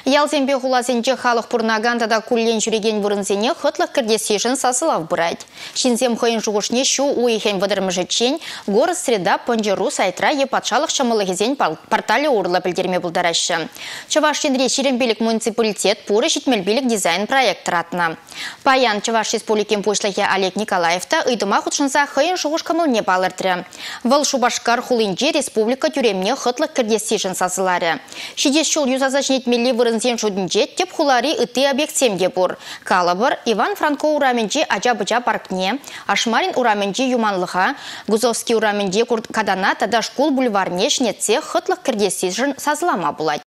Ялзенбе хуласенче халық пурнагандада куллен жүреген бұрынсене хытлық кірдесешін сасылав бұрайд. Шинзем хойын жуғышне шу уйхен вадырмыжетчен, горы среда панжыру сайтра епатшалық шамылығызен портали урлы білдерме бұлдарашы. Чавашшенре Шеренбелік муниципалитет пуры жетмелбелік дизайн проекторатына. Паян Чаваш республикен пушлығы Олег Николаевта ыдыма худшынса хойын жуғыш камылне балырдыры. Вал шубашкар хулинже республика тюремне хытлық кірдесешін сасылары. Шидес шул юзаза жнетмелі вырынзен шудынже теп хулари ыты объектсемге бур. Калабыр Иван Франко ураменже ажа-быжа паркне, Ашмарин ураменже юманлыға, Гузовский ураменже кадана тада школ бульварне шнетсе хытлық кірдесешін сазылама булать.